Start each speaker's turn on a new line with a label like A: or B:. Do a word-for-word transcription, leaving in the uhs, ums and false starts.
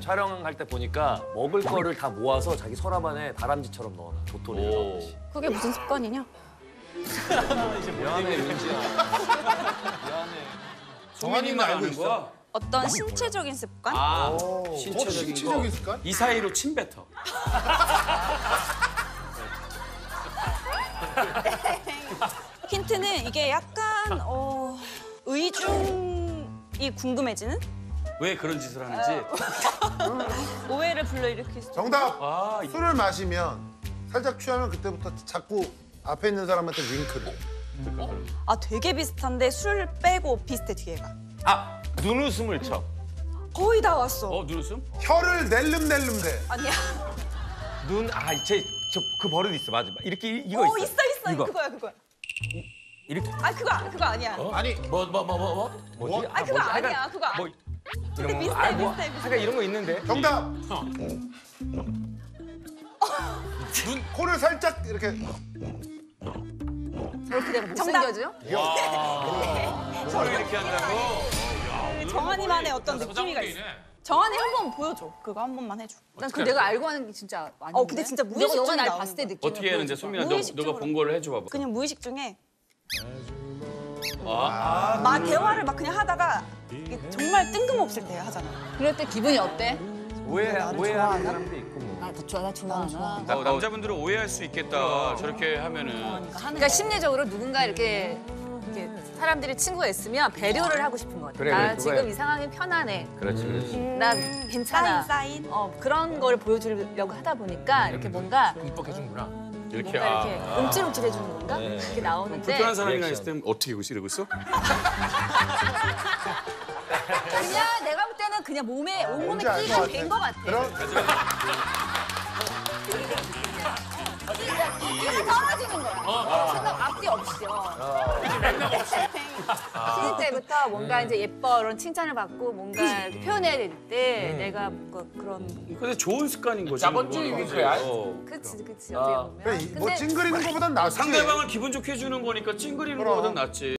A: 촬영할 때 보니까 먹을 거를 다 모아서 자기 서랍 안에 다람쥐처럼 넣어놔. 도토리를 넣듯이.
B: 그게 무슨 습관이냐?
A: 미안해, 윤지야.
C: 정한이만 알고 있어.
B: 어떤 신체적인 습관?
D: 아,
C: 어,
D: 신체적인
C: 신체적인
D: 거.
C: 습관?
D: 이 사이로 침 뱉어.
B: 힌트는 이게 약간 어, 의중이 궁금해지는?
D: 왜 그런 짓을 하는지.
B: 오해를 불러일으킬 수.
C: 정답!
D: 아,
C: 술을 마시면 살짝 취하면 그때부터 자꾸 앞에 있는 사람한테 윙크를.
B: 아 되게 비슷한데 술 빼고 비슷해 뒤에가.
E: 아, 눈웃음을 쳐.
B: 거의 다 왔어.
D: 어, 눈웃음?
C: 혀를 낼름낼름 대.
B: 아니야.
E: 눈, 아, 제, 저 그 버릇 있어, 맞아. 이렇게 이- 이거
B: 어
E: 있어.
B: 있어 있어
E: 이거.
B: 그거야 그거야.
E: 이렇게.
B: 아 그거 그거 아니야.
E: 아니, 뭐, 뭐, 뭐, 뭐, 뭐? 뭐지?
B: 아 그거
E: 뭐지?
B: 아니야
E: 하여간
B: 그거 아니야.
E: 뭐,
B: 근데
E: 이런 거.
B: 비슷해
E: 아, 뭐,
B: 비슷해 비슷해.
E: 하여간 이런 거 있는데.
C: 정답! 눈, 코를 살짝 이렇게.
B: 저렇게 되면 못생겨져?
D: 서로 이렇게 한다고?
B: 정한이만의 어떤 느낌이가 있어. 정한이 한 번 보여줘. 그거 한 번만 해줘.
F: 난 그 내가 알고 하는 게 진짜 아닌데.
B: 어 근데 진짜 무의식
F: 너가
B: 중에
F: 날
B: 나오는
F: 봤을 때
B: 거야.
F: 느낌.
D: 어떻게 하는데, 소민아, 너,
B: 무의식적으로.
D: 너가 본 거를 해줘봐봐.
B: 그냥 무의식 중에
D: 아,
B: 막 대화를 막 그냥 하다가 이게 정말 뜬금없을 때 하잖아.
F: 그럴 때 기분이 어때?
E: 오해, 오해하는 사람도 있고 뭐.
F: 아, 나 좋아, 나 좋아하나.
D: 어, 남자분들은 오해할 수 있겠다. 저렇게 하면은.
F: 그러니까 심리적으로 누군가 이렇게, 이렇게 사람들이 친구가 있으면 배려를 하고 싶은 거 같아.
E: 그래,
F: 나
E: 그래,
F: 지금
E: 그거야.
F: 이 상황이 편안해.
E: 그렇지, 그렇지.
F: 나 괜찮아.
B: 사인 사인.
F: 어, 그런 걸 보여주려고 하다 보니까 이렇게 뭔가
D: 뻑뻑해준구나. 이렇게,
F: 뭔가
D: 아.
F: 이렇게 움찔움찔 해주는 건가? 이렇게 나오는데
D: 불편한 사람이랑
E: 리액션.
D: 있을 땐 어떻게 이러고 있어?
F: 그냥 내가 볼 때는 그냥 몸에 온몸에
C: 뭔지 알
F: 끼가
C: 것
F: 된
C: 같아.
F: 것 같아.
C: 그럼
F: 끼가 떨어지는 거야. 생각 앞뒤 없이. 어. 신인 때부터 뭔가 이제 예뻐 이런 칭찬을 받고 뭔가 이렇게 표현해야 될 때 내가 뭔가 그런
D: 근데 좋은 습관인 거지.
E: 자본주의
D: 그거는.
E: 윙크야.
D: 어.
F: 그치 그치 어떻게 보면.
C: 그래, 이- 뭐
F: 근데
C: 찡그리는 것보단 낫지.
D: 상대방을 기분 좋게 해주는 거니까 찡그리는
C: 그럼.
D: 거보단 낫지.